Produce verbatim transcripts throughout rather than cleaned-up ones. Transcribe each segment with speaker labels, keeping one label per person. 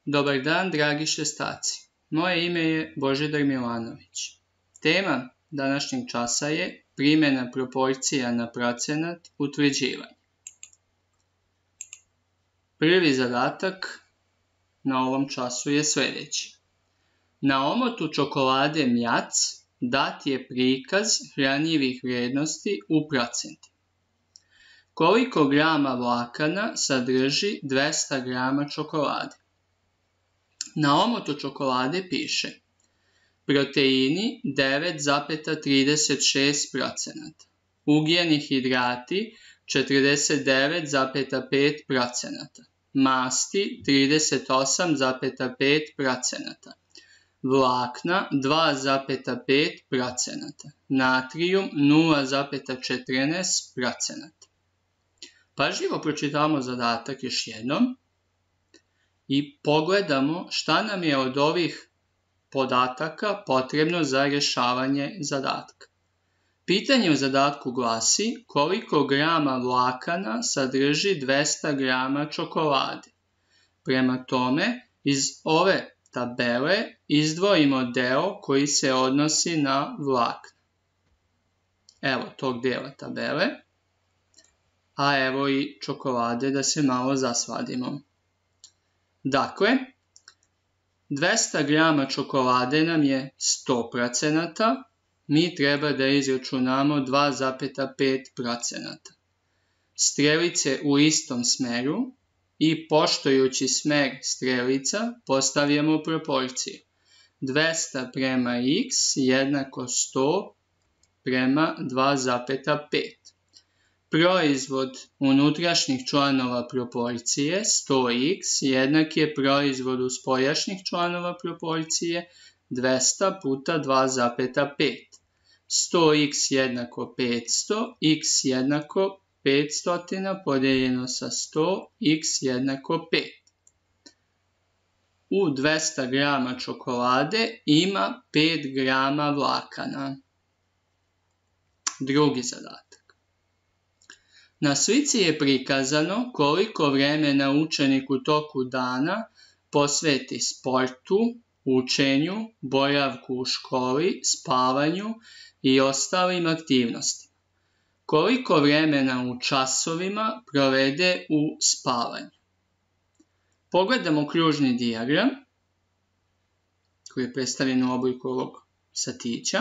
Speaker 1: Dobar dan, dragi šestaci. Moje ime je Božidar Milanović. Tema današnjeg časa je primjena proporcija na procenat utvrđivanja. Prvi zadatak na ovom času je sljedeći. Na omotu čokolade Mjac dat je prikaz hranjivih vrijednosti u procentima. Koliko grama vlakana sadrži dvesta grama čokolade? Na omotu čokolade piše proteini devet zarez trideset šest procenata, ugljeni hidrati četrdeset devet zarez pet procenata, masti trideset osam zarez pet procenata, vlakna dva zarez pet procenata, natrijum nula zarez četrnaest procenata. Pažljivo pročitamo zadatak još jednom i pogledamo šta nam je od ovih podataka potrebno za rješavanje zadatka. Pitanje u zadatku glasi koliko grama vlakana sadrži dvesta grama čokolade. Prema tome, iz ove tabele izdvojimo deo koji se odnosi na vlakna. Evo tog dela tabele, a evo i čokolade da se malo zasvadimo. Dakle, dvesta grama čokolade nam je sto procenata, mi treba da izračunamo dva zarez pet procenata. Strelice u istom smeru i poštujući smer strelica postavljamo proporciju. dvesta prema x jednako sto prema dva zarez pet. Proizvod unutrašnjih članova proporcije sto x jednak je proizvodu spoljašnjih članova proporcije dvesta puta dva zarez pet. sto x jednako petsto, x jednako petsto podijeljeno sa sto, x jednako pet. U dvesta grama čokolade ima pet grama vlakana. Drugi zadatak. Na slici je prikazano koliko vremena učenik u toku dana posveti sportu, učenju, boravku u školi, spavanju i ostalim aktivnostima. Koliko vremena u časovima provede u spavanju. Pogledamo kružni dijagram koji je predstavljen u obliku ovog satića.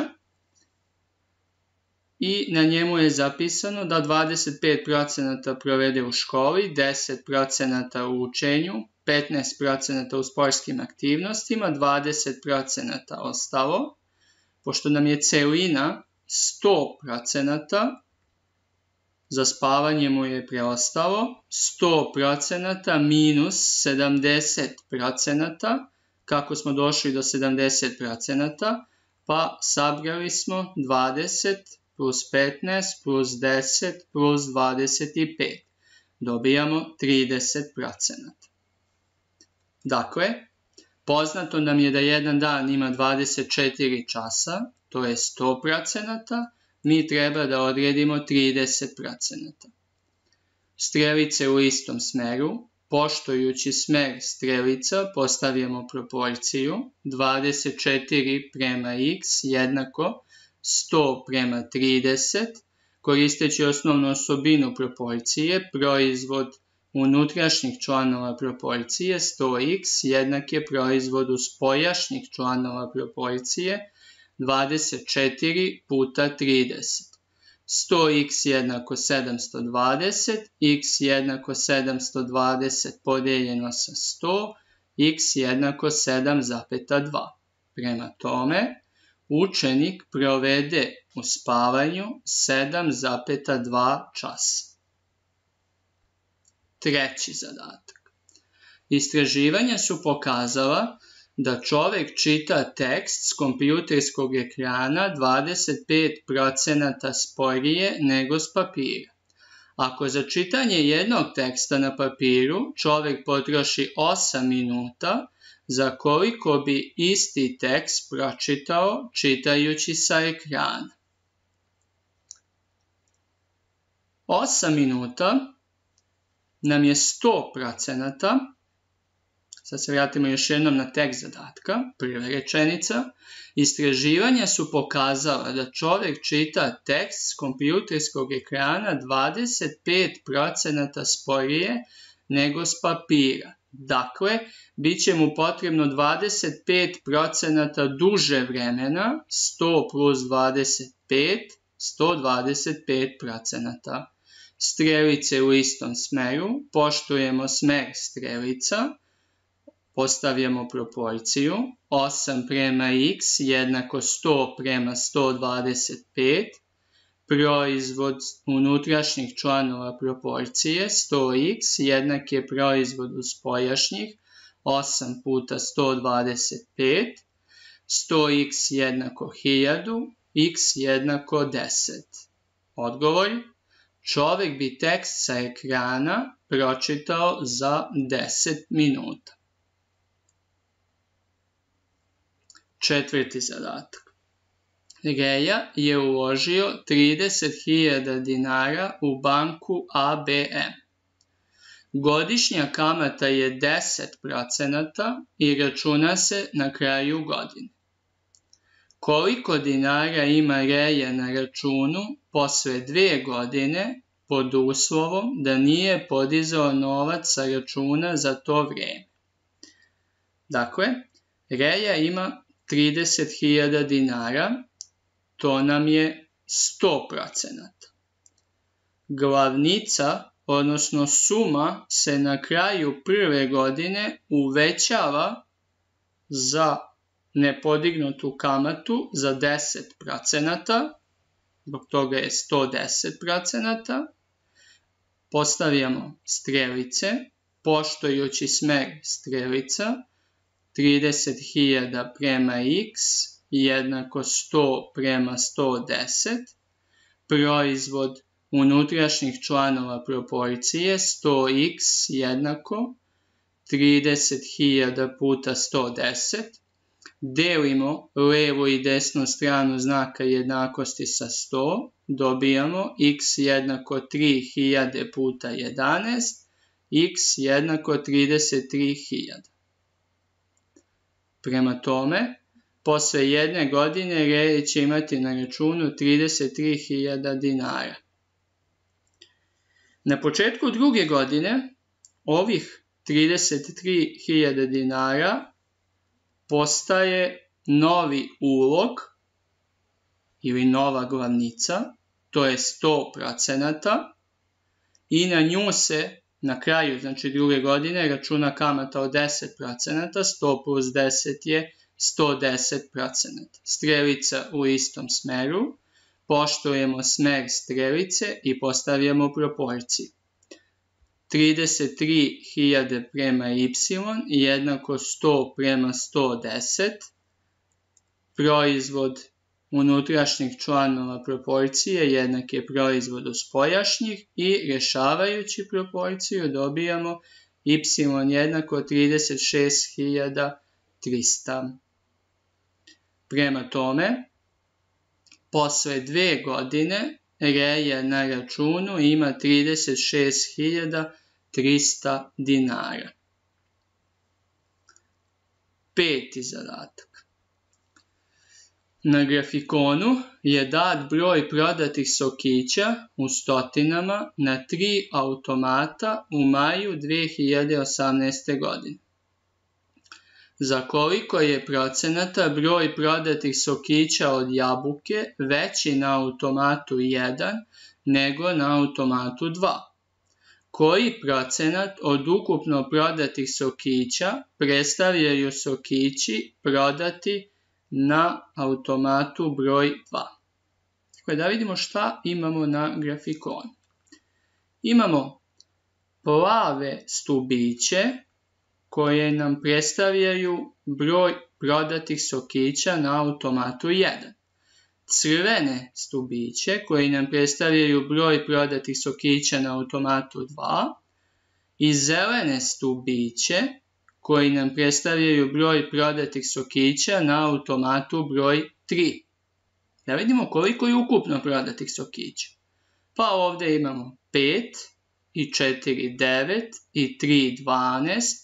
Speaker 1: I na njemu je zapisano da dvadeset pet procenata provede u školi, deset procenata u učenju, petnaest procenata u sportskim aktivnostima, dvadeset procenata ostalo. Pošto nam je celina sto procenata, za spavanje mu je preostalo sto procenata minus sedamdeset procenata. Kako smo došli do sedamdeset procenata? Pa sabrali smo dvadeset plus petnaest plus deset plus dvadeset pet. Dobijamo trideset procenata. Dakle, poznato nam je da jedan dan ima dvadeset četiri časa, to je sto procenata, mi treba da odredimo trideset procenata. Strelice u istom smeru, poštujući smer strelica postavljamo proporciju dvadeset četiri prema x jednako sto prema trideset, koristeći osnovnu osobinu proporcije, proizvod unutrašnjih članova proporcije sto x jednak je proizvodu spoljašnjih članova proporcije dvadeset četiri puta trideset. sto x jednako sedamsto dvadeset, x jednako sedamsto dvadeset podijeljeno sa sto, x jednako sedam zarez dva. Prema tome, učenik provede u spavanju sedam zarez dva časa. Treći zadatak. Istraživanja su pokazala da čovjek čita tekst s kompjuterskog ekrana dvadeset pet procenata sporije nego s papira. Ako za čitanje jednog teksta na papiru čovjek potroši osam minuta, za koliko bi isti tekst pročitao čitajući sa ekrana? osam minuta nam je sto procenata, Sad se vratimo još jednom na tekst zadatka, prva rečenica. Istraživanja su pokazala da čovjek čita tekst s kompjuterskog ekrana dvadeset pet procenata sporije nego s papira. Dakle, bit će mu potrebno dvadeset pet procenata duže vremena, sto plus dvadeset pet, sto dvadeset pet procenata. Strelice u istom smeru, poštujemo smer strelica, postavljamo proporciju, osam prema x jednako sto prema sto dvadeset pet, proizvod unutrašnjih članova proporcije sto x jednak je proizvodu spoljašnjih osam puta sto dvadeset pet, sto x jednako hiljadu, x jednako deset. Odgovor: čovjek bi tekst sa ekrana pročitao za deset minuta. Četvrti zadatak. Reja je uložio trideset hiljada dinara u banku A B M. Godišnja kamata je deset procenata i računa se na kraju godine. Koliko dinara ima Reja na računu posle dve godine pod uslovom da nije podizao novac sa računa za to vrijeme? Dakle, Reja ima trideset hiljada dinara, to nam je sto procenata. Glavnica, odnosno suma, se na kraju prve godine uvećava za nepodignutu kamatu za deset procenata, zbog toga je sto deset procenata. Postavljamo strelice, poštujući smer strelica, trideset hiljada prema x jednako sto prema sto deset, proizvod unutrašnjih članova proporcije sto x jednako trideset hiljada puta sto deset, delimo levu i desnu stranu znaka jednakosti sa sto, dobijamo x jednako tri hiljade puta jedanaest, x jednako trideset tri hiljade. Prema tome, posle jedne godine Reja će imati na računu trideset tri hiljade dinara. Na početku druge godine ovih trideset tri hiljade dinara postaje novi ulog ili nova glavnica, to je sto procenata i na nju se na kraju, znači druge godine, računa kamata od deset procenata, sto plus deset je sto deset procenata. Strelica u istom smeru, poštujemo smer strelice i postavljamo proporciju. trideset tri hiljade prema y jednako sto prema sto deset, proizvod unutrašnjih članova proporcije jednak je proizvodu spoljašnjih i rješavajući proporciju dobijamo y jednako trideset šest hiljada trista. Prema tome, posle dve godine Reja na računu ima trideset šest hiljada trista dinara. Peti zadatak. Na grafikonu je dat broj prodatih sokića u stotinama na tri automata u maju dve hiljade osamnaeste. godine. Za koliko je procenata broj prodatih sokića od jabuke veći na automatu jedan nego na automatu dva? Koji procenat od ukupno prodatih sokića predstavljaju sokići prodati na automatu broj dva? Dakle, da vidimo šta imamo na grafikonu. Imamo plave stubiće koje nam predstavljaju broj prodatih sokića na automatu jedan. Crvene stubiće koji nam predstavljaju broj prodatih sokića na automatu dva i zelene stubiće koji nam predstavljaju broj prodatih sokića na automatu broj tri. Da vidimo koliko je ukupno prodatih sokića. Pa ovdje imamo pet i četiri devet i tri dvanaest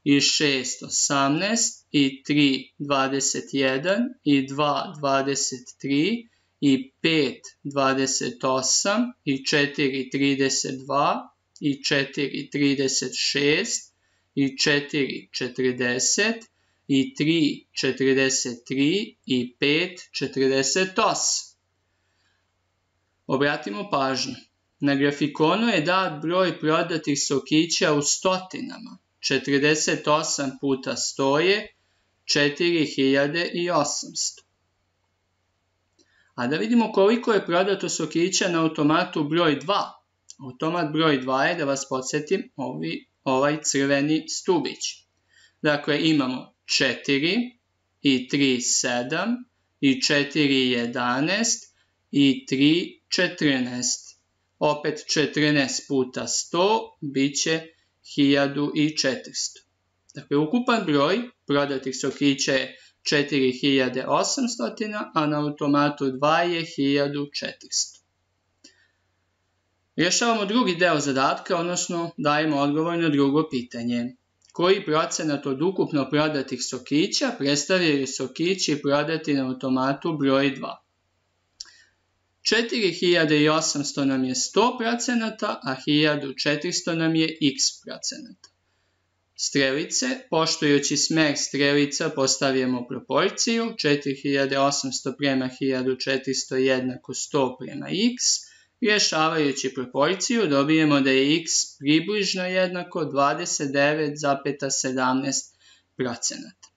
Speaker 1: i šest osamnaest, i tri dvadeset jedan, i dva dvadeset tri, i pet dvadeset osam, i četiri trideset dva, i četiri trideset šest, i četiri četrdeset, i tri četrdeset tri, i pet četrdeset osam. Obratimo pažnju. Na grafikonu je dat broj prodatih sokića u stotinama. četrdeset osam puta sto je četiri hiljade osamsto. A da vidimo koliko je prodato sokića na automatu broj dva. Automat broj dva je, da vas podsjetim, ovi, ovaj crveni stubić. Dakle, imamo četiri, i tri sedam, i četiri jedanaest, i tri četrnaest. Opet četrnaest puta sto bit će hiljadu četiristo. Dakle, ukupan broj prodatih sokića je četiri hiljade osamsto, a na automatu dva je hiljadu četiristo. Rješavamo drugi deo zadatka, odnosno dajemo odgovor na drugo pitanje. Koji procenat od ukupno prodatih sokića predstavljaju sokići prodati na automatu broj dva? četiri hiljade osamsto nam je sto procenata, a hiljadu četiristo nam je x procenata. Strelice, poštujući smer strelica postavljamo proporciju, četiri hiljade osamsto prema hiljadu četiristo jednako sto prema x, rješavajući proporciju dobijemo da je x približno jednako dvadeset devet zarez sedamnaest procenata.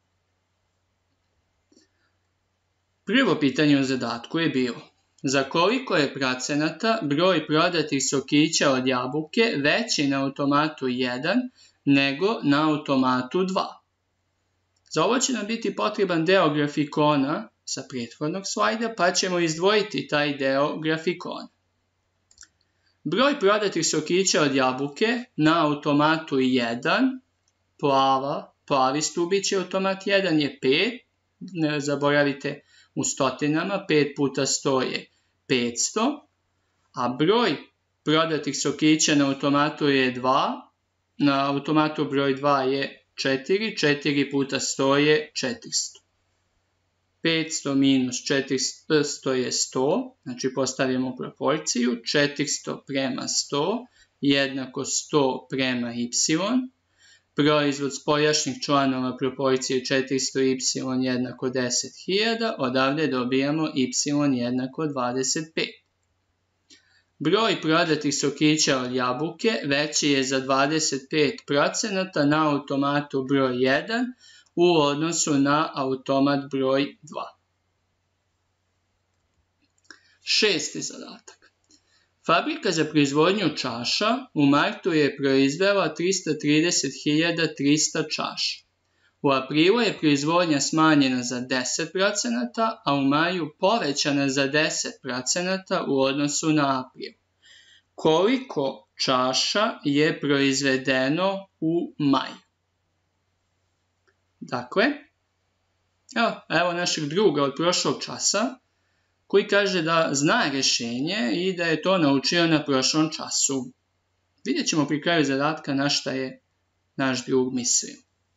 Speaker 1: Prvo pitanje u zadatku je bilo: za koliko je procenata broj prodatih sokića od jabuke veći na automatu jedan nego na automatu dva? Za ovo će nam biti potreban deo grafikona sa prethodnog slajda, pa ćemo izdvojiti taj deo grafikona. Broj prodatih sokića od jabuke na automatu jedan, plava, plavi stubić je automat jedan je pet, ne zaboravite u stotinama, pet puta sto je petsto, a broj prodatih sokića na automatu je dva, na automatu broj dva je četiri, četiri puta sto je četiristo. petsto minus četiristo je sto, znači postavljamo proporciju, četiristo prema sto jednako sto prema y, proizvod spoljašnjih članova proporcije četiristo y jednako deset hiljada, odavde dobijamo y jednako dvadeset pet. Broj prodatih sokića od jabuke veći je za dvadeset pet procenata na automatu broj jedan u odnosu na automat broj dva. Šesti zadatak. Fabrika za proizvodnju čaša u martu je proizvela trista trideset hiljada trista čaša. U aprilu je proizvodnja smanjena za deset procenata, a u maju povećana za deset procenata u odnosu na april. Koliko čaša je proizvedeno u maju? Dakle, evo, evo našeg druga od prošlog časa, koji kaže da zna rješenje i da je to naučio na prošlom času. Vidjet ćemo pri kraju zadatka na šta je naš drug mislio.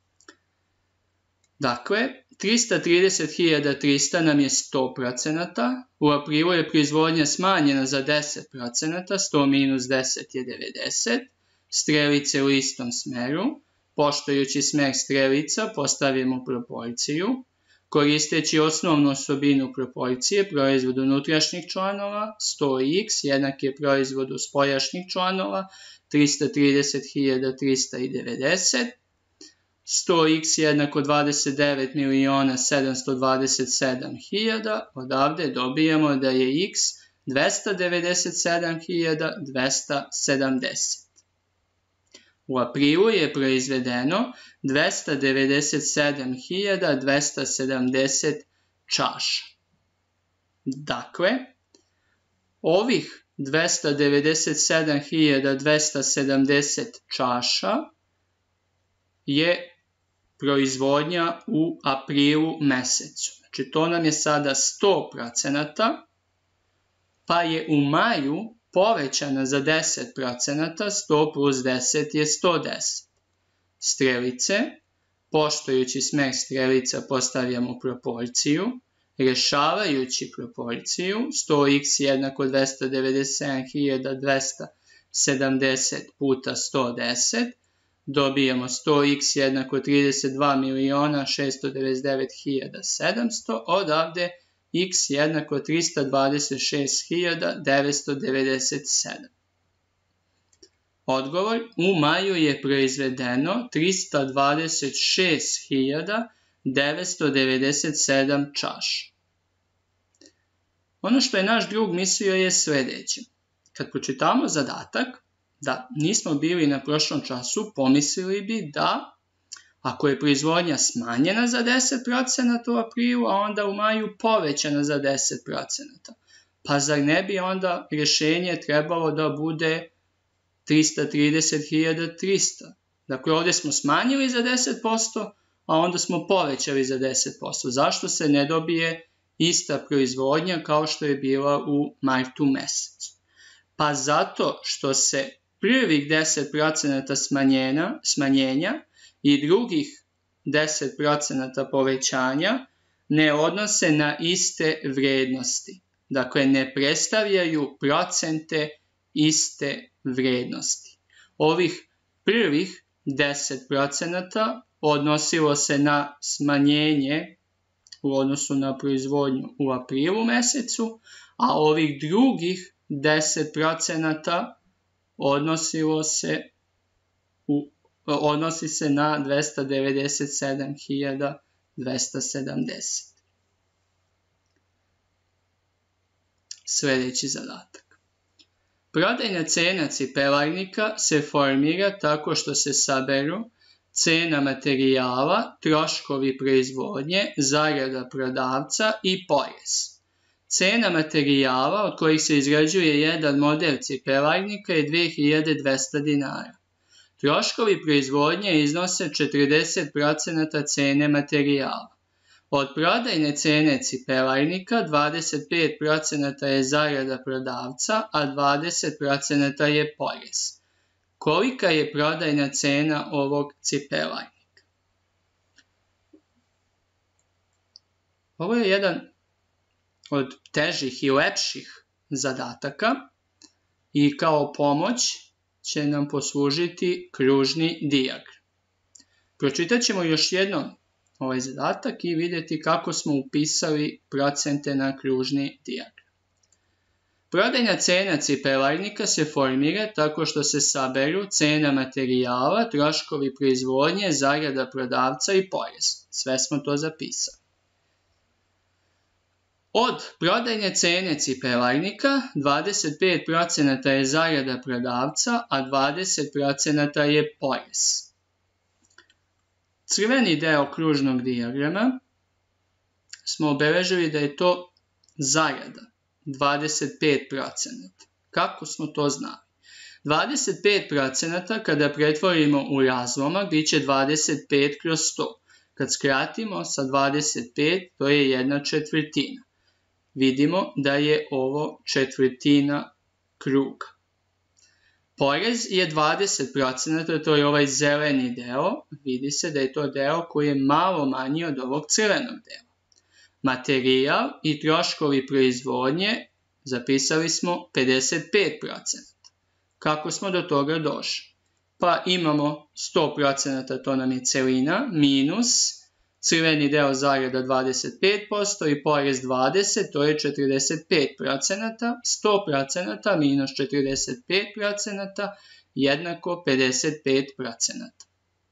Speaker 1: Dakle, trista trideset hiljada trista nam je sto procenata, u aprilu je proizvodnja smanjena za deset procenata, sto minus deset je devedeset, strelice u istom smeru, poštujući smer strelica postavimo proporciju, koristeći osnovnu osobinu proporcije, proizvod unutrašnjih članova, sto x jednak je proizvodu spoljašnjih članova, trista trideset hiljada trista devedeset, sto x jednako dvadeset devet miliona sedamsto dvadeset sedam hiljada, odavde dobijamo da je x dvesta devedeset sedam hiljada dvesta sedamdeset. U aprilu je proizvedeno dvesta devedeset sedam hiljada dvesta sedamdeset čaša. Dakle, ovih dvesta devedeset sedam hiljada dvesta sedamdeset čaša je proizvodnja u aprilu mesecu. Znači, to nam je sada sto procenata, pa je u maju povećana za deset procenata, sto plus deset je sto deset. Strelice, poštujući smer strelica postavljamo proporciju, rješavajući proporciju, sto x jednako dvesta devedeset sedam hiljada dvesta sedamdeset puta sto deset, dobijamo sto x jednako trideset dva miliona šesto devedeset devet hiljada sedamsto, odavde x jednako trista dvadeset šest hiljada devetsto devedeset sedam. Odgovor, u maju je proizvedeno trista dvadeset šest hiljada devetsto devedeset sedam čaša. Ono što je naš drug mislio je sljedeće. Kad pročitamo zadatak, da nismo bili na prošlom času, pomislili bi da ako je proizvodnja smanjena za deset procenata u aprilu, a onda u maju povećana za deset procenata. Pa zar ne bi onda rješenje trebalo da bude trista trideset hiljada trista? Dakle, ovdje smo smanjili za deset posto, a onda smo povećali za deset posto. Zašto se ne dobije ista proizvodnja kao što je bila u martu mesecu? Pa zato što se prvih deset procenata smanjenja, smanjenja i drugih deset procenata povećanja ne odnose na iste vrednosti. Dakle, ne predstavljaju procente iste vrednosti. Ovih prvih deset procenata odnosilo se na smanjenje u odnosu na proizvodnju u aprilu mesecu, a ovih drugih deset procenata odnosilo se u, odnosi se na dvesta devedeset sedam hiljada dvesta sedamdeset. Sljedeći zadatak. Prodajna cena cipelarnika se formira tako što se saberu cena materijala, troškovi proizvodnje, zarada prodavca i porez. Cena materijala od kojih se izrađuje jedan model cipelarnika je dve hiljade dvesta dinara. Troškovi proizvodnje iznose četrdeset procenata cene materijala. Od prodajne cene cipelarnika dvadeset pet procenata je zarada prodavca, a dvadeset procenata je porez. Kolika je prodajna cena ovog cipelarnika? Ovo je jedan od težih i lepših zadataka i kao pomoć će nam poslužiti kružni dijagram. Pročitat ćemo još jednom ovaj zadatak i vidjeti kako smo upisali procente na kružni dijagram. Prodajna cena cipelarnika se formira tako što se saberu cena materijala, troškovi proizvodnje, zarada prodavca i porez. Sve smo to zapisali. Od prodajne cene cipelarnika dvadeset pet procenata je zarada prodavca, a dvadeset procenata je porez. Crveni deo kružnog dijagrama smo obeležili da je to zarada, dvadeset pet procenata. Kako smo to znali? dvadeset pet procenata kada pretvorimo u razlomak bit će dvadeset pet kroz sto. Kad skratimo sa dvadeset pet, to je jedna četvrtina. Vidimo da je ovo četvrtina kruga. Porez je dvadeset procenata, to je ovaj zeleni deo. Vidi se da je to deo koji je malo manji od ovog crvenog dela. Materijal i troškovi proizvodnje zapisali smo pedeset pet procenata. Kako smo do toga došli? Pa imamo sto procenata, to nam je celina, minus crveni deo zarada dvadeset pet posto i porez dvadeset, to je četrdeset pet procenata, sto procenata minus četrdeset pet procenata jednako pedeset pet procenata.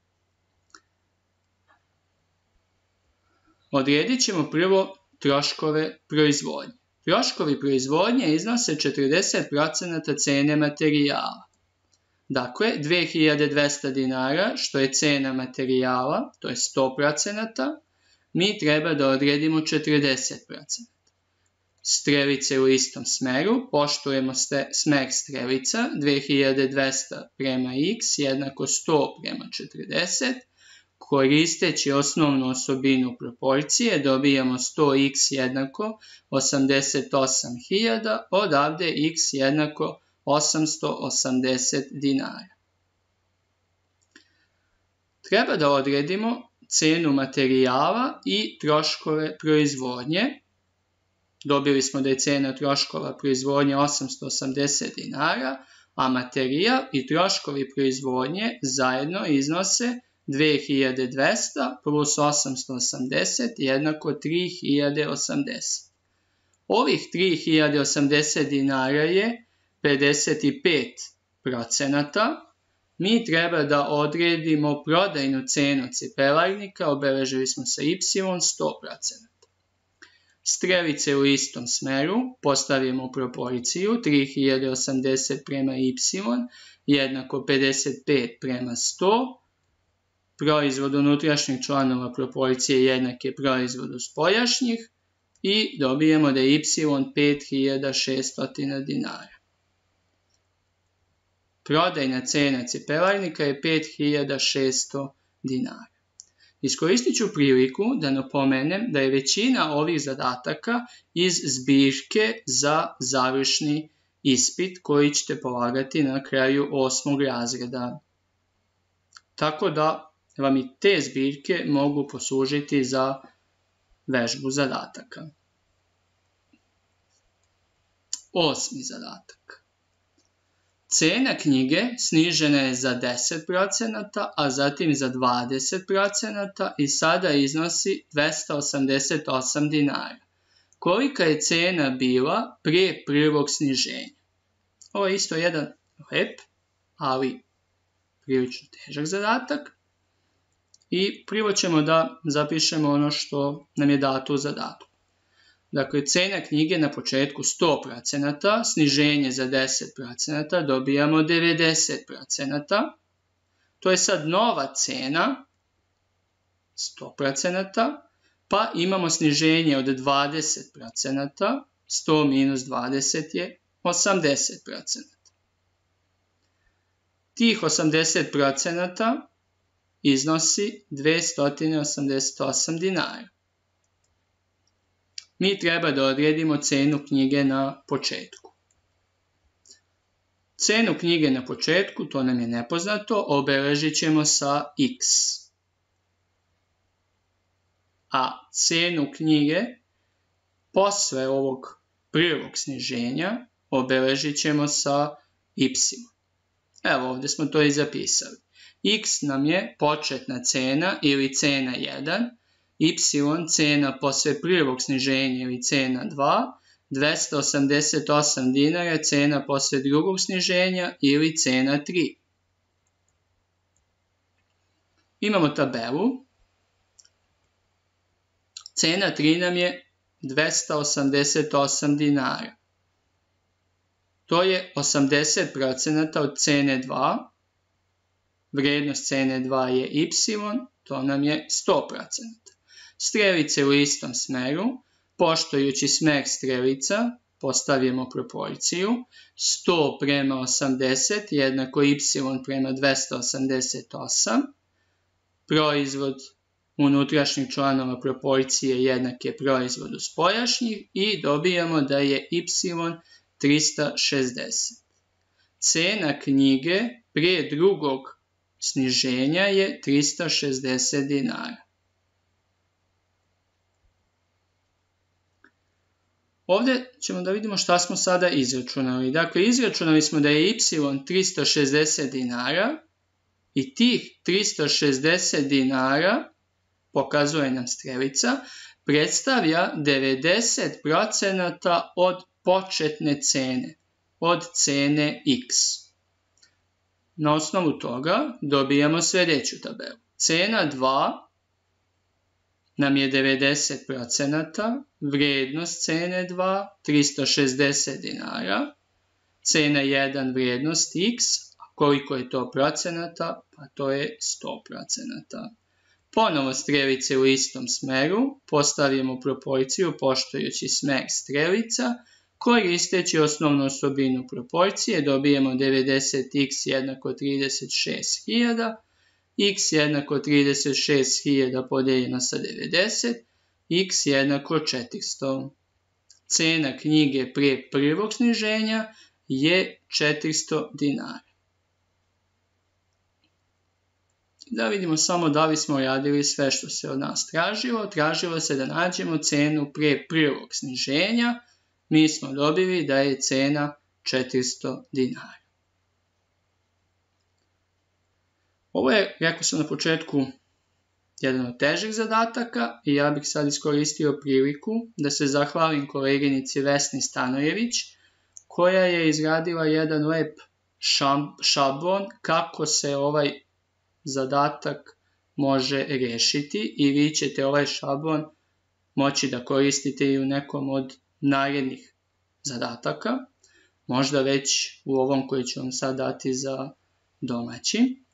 Speaker 1: Odredit ćemo prvo troškove proizvodnje. Troškovi proizvodnje iznose četrdeset procenata cene materijala. Dakle, dve hiljade dvesta dinara, što je cena materijala, to je sto procenata, mi treba da odredimo četrdeset procenata. Strelice u istom smeru, poštujemo smer strelica, dve hiljade dvesta prema x jednako sto prema četrdeset, koristeći osnovnu osobinu proporcije dobijamo sto x jednako osamdeset osam hiljada, odavde x jednako osamsto osamdeset dinara. Treba da odredimo cenu materijala i troškove proizvodnje. Dobili smo da je cena troškova proizvodnje osamsto osamdeset dinara, a materijal i troškovi proizvodnje zajedno iznose dve hiljade dvesta plus osamsto osamdeset jednako tri hiljade osamdeset. Ovih tri hiljade osamdeset dinara je pedeset pet procenata. Mi treba da odredimo prodajnu cenu cipelarnika, obeležili smo sa y sto procenata. Strelice u istom smeru postavimo proporciju tri hiljade osamdeset prema y jednako pedeset pet prema sto. Proizvod unutrašnjih članova proporcije jednak je proizvodu spoljašnjih i dobijemo da je y pet hiljada šesto dinara. Prodajna cena cipelarnika je pet hiljada šesto dinara. Iskoristit ću priliku da napomenem da je većina ovih zadataka iz zbirke za završni ispit koji ćete polagati na kraju osmog razreda. Tako da vam i te zbirke mogu poslužiti za vežbu zadataka. Osmi zadatak. Cena knjige snižena je za deset procenata, a zatim za dvadeset procenata i sada iznosi dvesta osamdeset osam dinara. Kolika je cena bila prije prvog sniženja? Ovo je isto jedan lep, ali prilično težak zadatak. I prvo ćemo da zapišemo ono što nam je dato u zadatku. Dakle, cena knjige na početku sto procenata, sniženje za deset procenata, dobijamo devedeset procenata. To je sad nova cena, sto procenata, pa imamo sniženje od dvadeset procenata, sto minus dvadeset je osamdeset procenata. Tih osamdeset procenata iznosi dvesta osamdeset osam dinara. Mi treba da odredimo cenu knjige na početku. Cenu knjige na početku, to nam je nepoznato, obeležit ćemo sa x. A cenu knjige posle ovog prvog sniženja obeležit ćemo sa y. Evo ovdje smo to i zapisali. X nam je početna cena ili cena jedan, y cena posle prvog sniženja ili cena dva, dvesta osamdeset osam dinara cena posle drugog sniženja ili cena tri. Imamo tabelu. Cena tri nam je dvesta osamdeset osam dinara. To je osamdeset procenata od cene dva. Vrednost cene dva je y, to nam je sto procenata. Strelice u istom smeru, poštujući smer strelica, postavimo proporciju. sto prema osamdeset jednako y prema dvesta osamdeset osam. Proizvod unutrašnjih članova proporcije jednak je proizvodu spoljašnjih i dobijamo da je y trista šezdeset. Cena knjige prije drugog sniženja je trista šezdeset dinara. Ovdje ćemo da vidimo šta smo sada izračunali. Dakle, izračunali smo da je y trista šezdeset dinara i tih trista šezdeset dinara, pokazuje nam strelica, predstavlja devedeset procenata od početne cene, od cene x. Na osnovu toga dobijamo sljedeću tabelu. Cena dva nam je devedeset procenata, vrijednost cene dva, trista šezdeset dinara, cena jedan, vrijednost x, a koliko je to procenata? Pa to je sto procenata. Ponovo strelice u istom smeru, postavimo proporciju poštujući smer strelica, koristeći osnovnu osobinu proporcije dobijemo devedeset x jednako trideset šest hiljada, x jednako trideset šest hiljada podijeljeno sa devedeset, x jednako četiristo. Cena knjige prije prvog sniženja je četiristo dinara. Da vidimo samo da li smo radili sve što se od nas tražilo. Tražilo se da nađemo cenu prije prvog sniženja. Mi smo dobili da je cena četiristo dinara. Ovo je, rekao sam na početku, jedan od težih zadataka i ja bih sad iskoristio priliku da se zahvalim koleginici Vesni Stanojević, koja je izradila jedan lep šablon kako se ovaj zadatak može rešiti i vi ćete ovaj šablon moći da koristite i u nekom od narednih zadataka, možda već u ovom koji ću vam sad dati za domaći.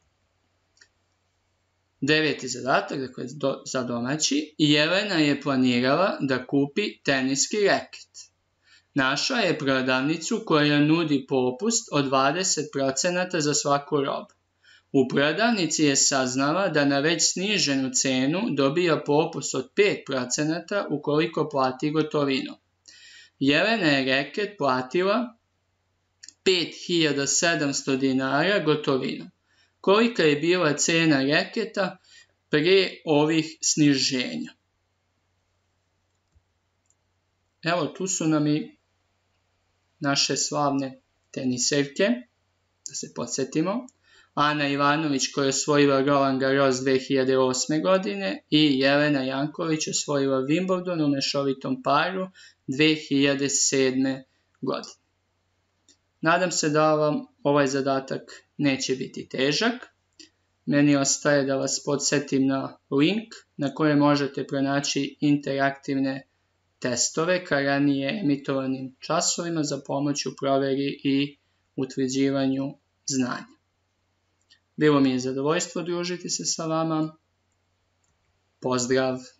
Speaker 1: Deveti zadatak, dakle za domaći, Jelena je planirala da kupi teniski reket. Našla je prodavnicu koja nudi popust od dvadeset procenata za svaku robu. U prodavnici je saznala da na već sniženu cenu dobija popust od pet procenata ukoliko plati gotovinom. Jelena je reket platila pet hiljada sedamsto dinara gotovinom. Kolika je bila cena reketa pre ovih sniženja? Evo, tu su nam i naše slavne tenisevke, da se podsjetimo. Ana Ivanović koja je osvojila Roland Garros dve hiljade osme. godine i Jelena Janković osvojila Wimbledon u mešovitom paru dve hiljade sedme. godine. Nadam se da vam ovaj zadatak neće biti težak. Meni ostaje da vas podsjetim na link na kojem možete pronaći interaktivne testove ka ranije emitovanim časovima za pomoć u proveri i utvrđivanju znanja. Bilo mi je zadovoljstvo družiti se sa vama. Pozdrav!